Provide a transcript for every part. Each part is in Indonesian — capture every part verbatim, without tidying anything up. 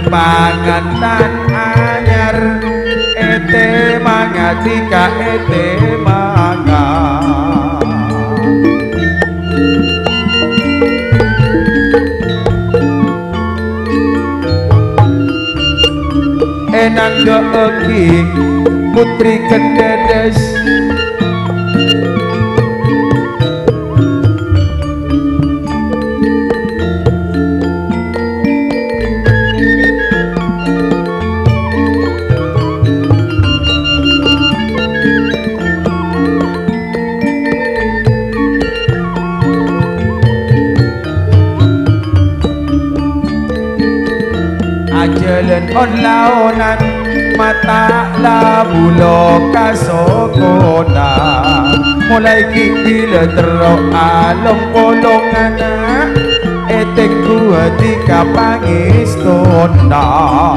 pangantan anyar ete mangatika ete mangga enang doegi putri kededes ajelen on laonan mata labulo kasokona mulai kipila terok along kolongana etek gua di kapangistona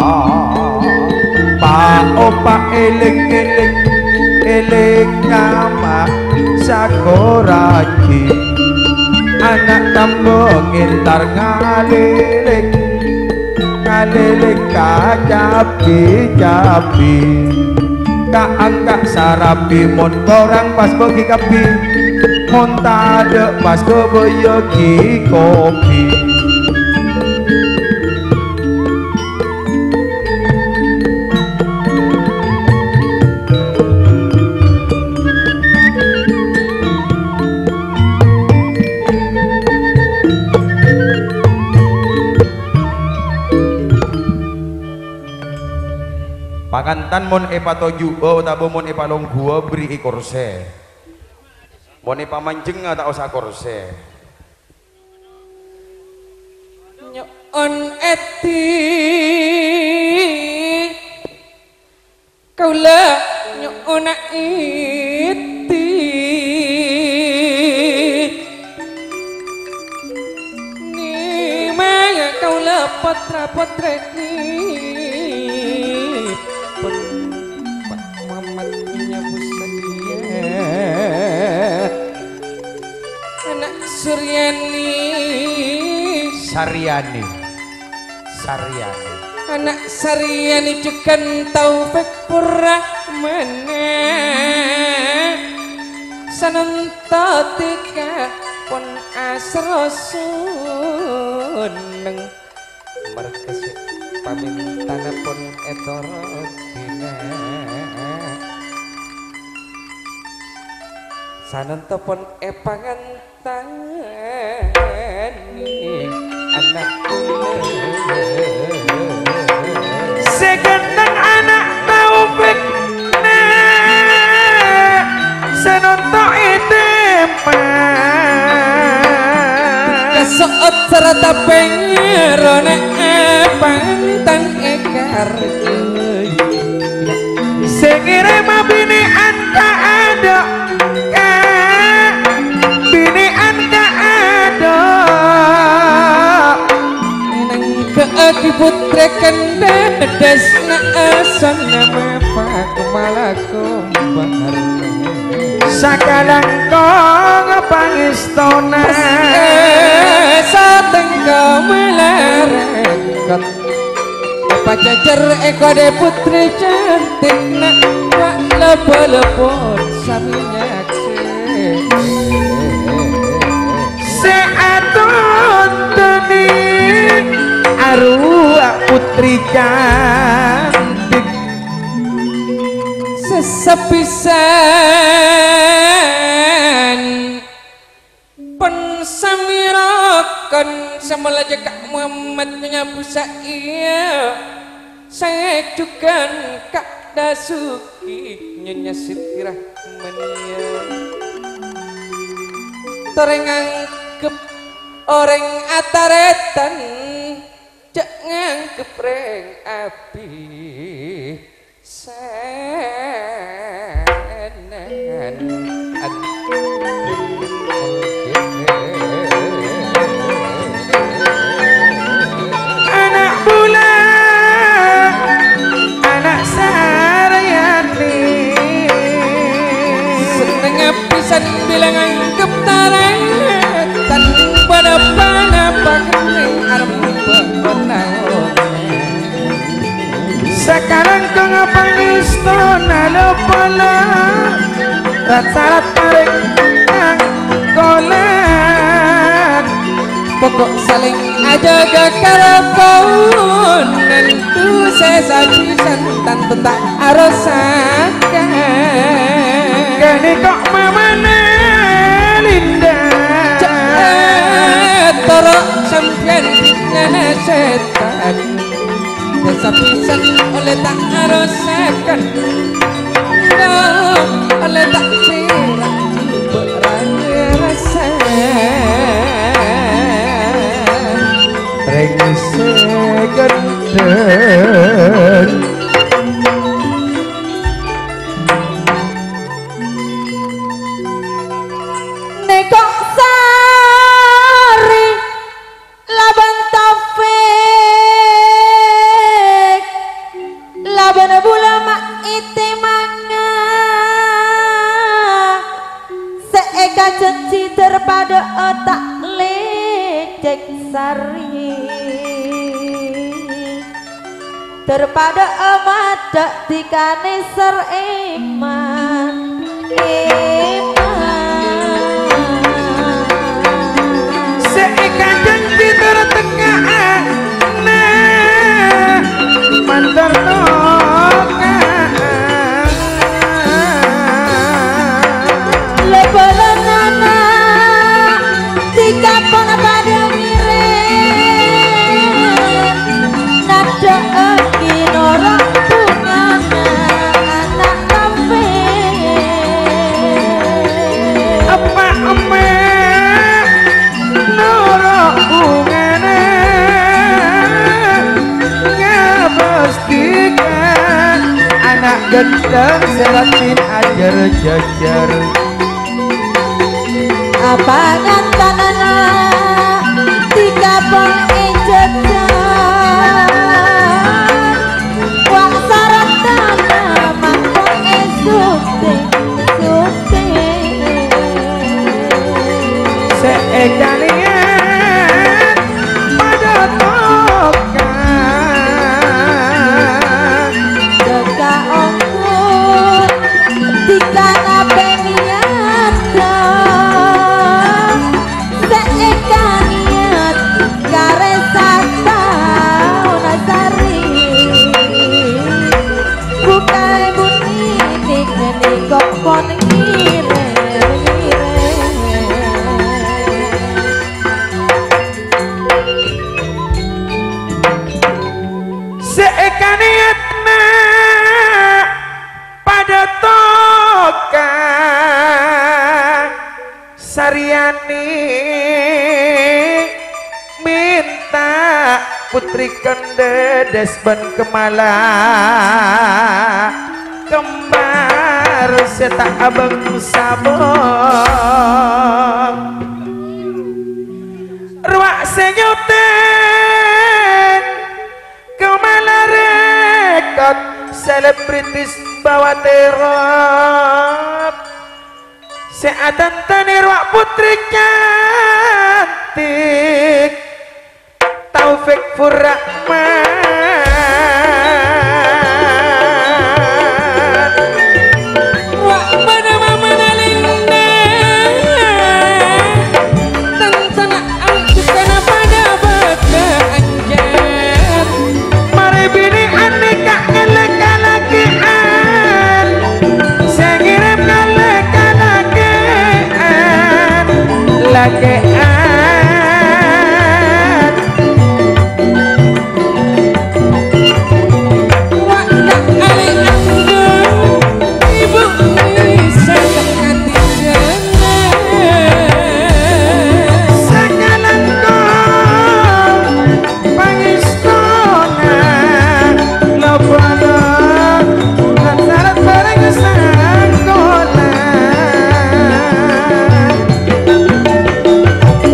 pa opa elek elek elek nama sakoraki anak tambong entar ngalelek ngalelek kacapi-capi kaangka sarapi mon orang pas bagi kapi mon tade pas kebeyogi kopi pakantan mon epa toju oh tabo mon epa long gua beri ikorse mon epa manjeng atau usah korse nyon eti kaula nyon eti ni maya kaula potra potre ni Suryani Saryani Saryani anak Saryani cekan taufik purrahmana sanantatika pun asra suneng markesik pamintanapun etara dina sanantapun epangan tani anak segendang anak taufik ne senonto itepa kesoot serta pengerone pantan ekar sekire mabini anta ada Aki putra kendedes na asan nama pak malakum bahar sakalang kong pangistona satengko melarekot apa jajar eko de putri cantik nak wak lepo-lepot saminyak seatun teni arwah putri cantik sesepisan pensamirakan semula jaka Muhammad menyapu saya saya juga kak dasuki nyonya Siti Rahmania torengang kep orang ataretan jangan kepreng api senan anak bulan anak Saryani setengah pisan bilang anggap taretan pada panah pakai arep benang sekarang kau ngapang istana lopala rat-sarat paring kolan pokok saling aja gakarapaun nentu sesabisan tanpa tak arosakan gani kok mamana linda toro sampean ngana setan sesabisan oleh tak arosakan oleh tak pirang berasa rengse geden nekok sari laban taufik laban bulama ite manga seeka janji daripada otak lecek sari daripada amadak dikane ser iman iman seeka janji tertengah nah mantar toka lebaranana tiga pona pada ngirim nada kinoro bungana anak kafe apa emak noro bungana ngapastikan anak gendang seratin ajar jajar apa ngantanana tiga pon ejejan wang saratana mangkong esute sute seeka niat pada tokan deka ongkur tiga nape niata seeka niat karesata unasari bukai buni nikeni kok kon ngire ngire seeka niatna pada tokan Sariani minta putri kendedes ban kemala kembar setak abang sabong ruak senyuten kemala rekod selebritis bawa terop seatan tani ruak putri cantik Taufik Furrahman wak mana mama nalinda tentana angkana pada baka anjar mari bini aneka ngeleka lakian saya ngirim ngeleka lakian lakian wak tak ale anggo ibu bisa hati jelas sakalan kau pangistona lopana lantaran bareng sangkolan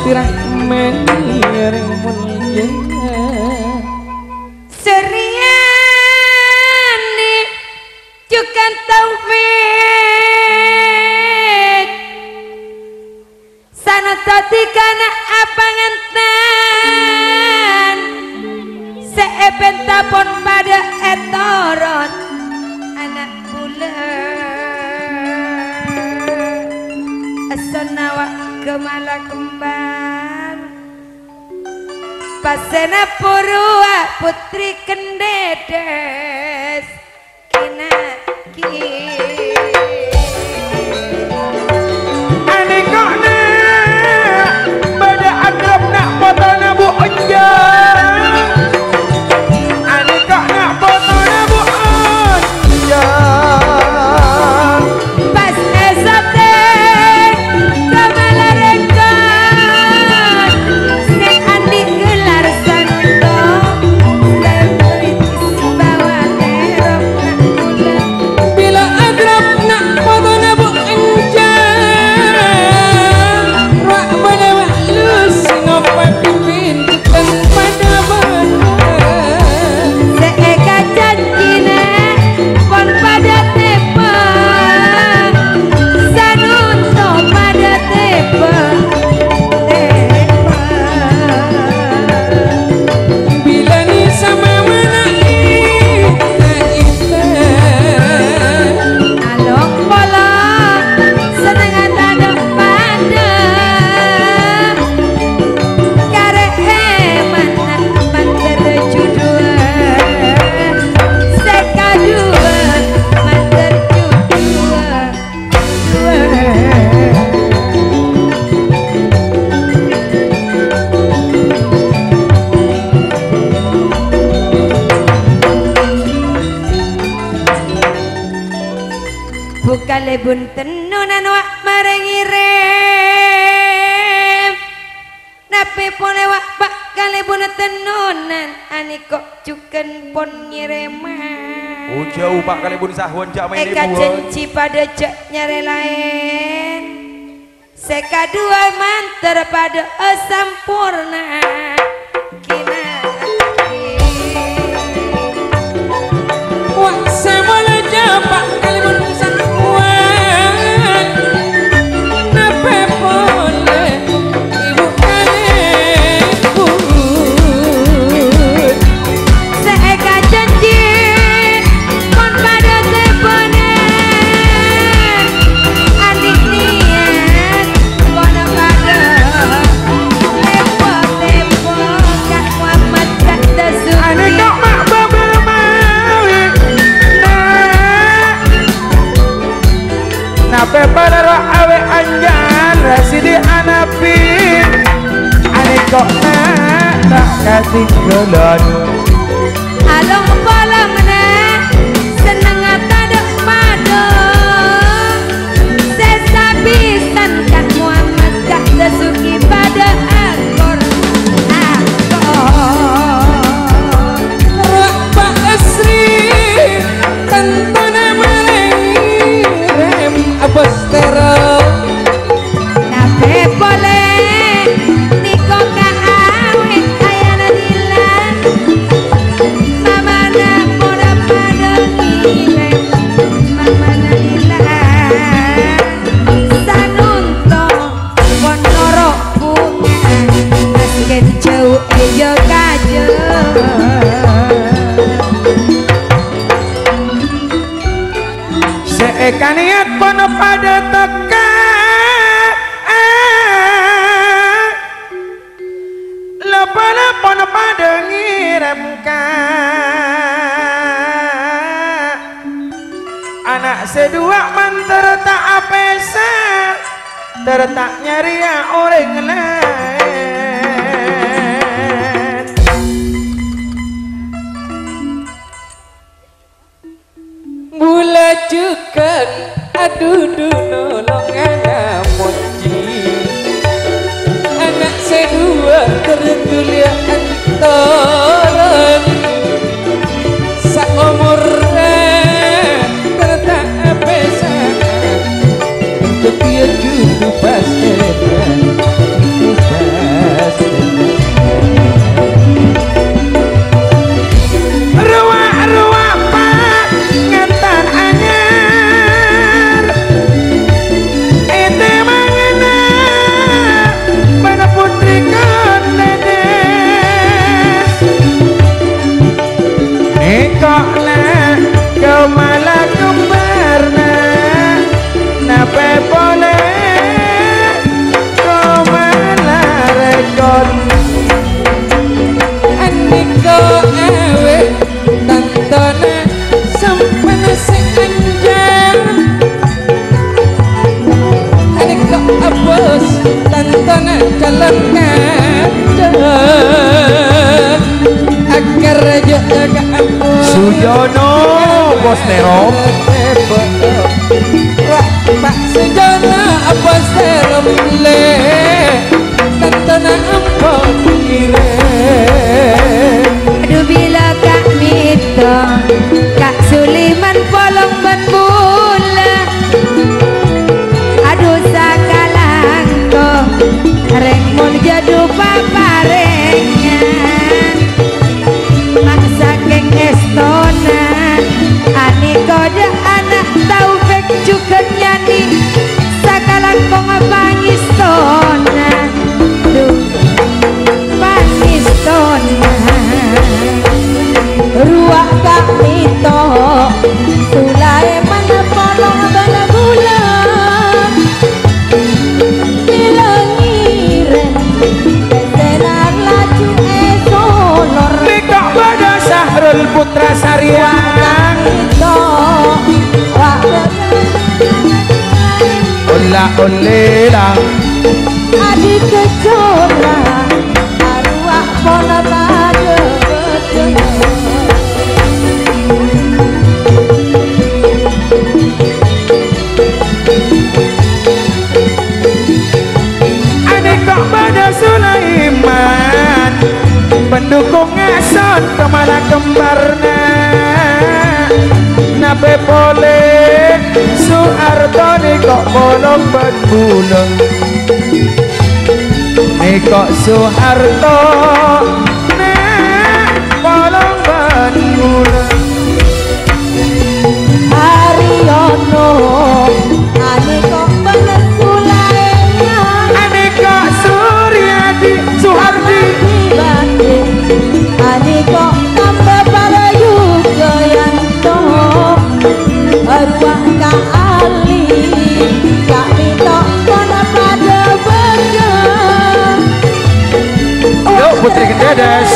tirah mengiring munjeng seriane juga taufik sana tadi kana apa ngantan seeben tapon pada etoron anak bulan asonawa kemala kembang pasena purua putri kendedes kina ki ane kokna pada akrab nak potona bu onjang ane kokna potona bu onjang pas esote kemala rekon sing andi gelar sanuto selebritis bawa terok nak bulan bila adrap nak potona bu enjang rak menewa lus ngapa pimpin dan pada badan seeka janjina pon pada tepa sanunto pada tepa tepa bila ni sama mana kita kita alok pola seneng ada pada kare mana manter judua seka dua manter judua dua bukan lebun tenunan wak marengirem nape pole wak bak kalebun tenunan ani kok cuken pon ngireman oh jauh pak kali bun sahwan jak main eka ibu cenci pada cek nyare lain seka dua manter pada sampurna kina wak semula japak kalibun sangkuan nape boleh ibu kalibun seeka janji pon pada teponan adik niat pon pada tepo-tepo kak Muhammad kak Dasuki ane kok mak babel mawi nah nape pada roh awe anjan rasidi anapi ane kok nak tak kasih gelon along pola mana seneng tada pada sesabisan kak Muhammad kak Dasuki pada akor akor rak pak asri tentana merem abas terok nape boleh niko ka awet ayana dilan mamana moda pada ngileng mamana dilan sanunto ponoro bunga asken jauh ejo kajo seeka niat pun pada teka lepala pun pada ngirimkan anak sedua manter tak apesa tertak nyari orang lain mula cukan aduh nolong anak moci anak sedua tertulia antoran saumurnya tertak apesa ketia judu pas bos tantana calon ngajak agar jaga aku Sujono bos terop Pak Sujono bos terop le tantana ampun kire Aduh bila Kak Mito Kak Suliman polong ban bula Aduh sakalangko Reng mun jadu paparengan Mak saking estona Ani kode anak Taufik juga nyanyi Sakalangko ngapangistona Duh pangistona Ruak Kak Mito Sulaiman polong bana gula Bila ngiren Kesenar laju esolor Nikah pada Sahrul Putra Sariang Mito Wak Ola olela adik kecora Arwah pona pada betul Adik kok pada Sulaiman pendukung ngeson kemana kembarna Nabe pole Soeharto nih kok bolong berbulung nih kok Soeharto nih bolong berbulung Haryono ane kok bener Sulaiman ane kok Suryadi Suhardi dibanding ane kok tambah para juga yang toh arwah Kak Ali Kak Mito pada pada berjam yuk Putri Kendedes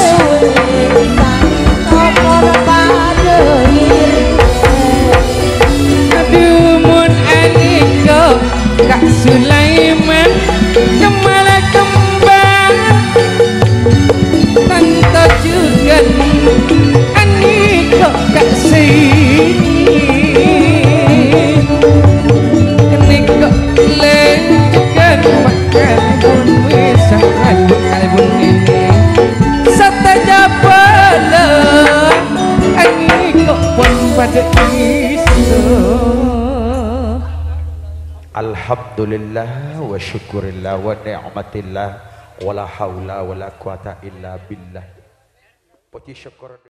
aduh mun aniko Kak Sulaiman kemala kembang tante juga aniko Kak Sin aniko lengan makan pun bisa makan pun ini sata jabala aniko pun pada isu Alhamdulillah wa syukurillah wa ni'matillah wa la hawla wa la quwata illa billah. Puji syukur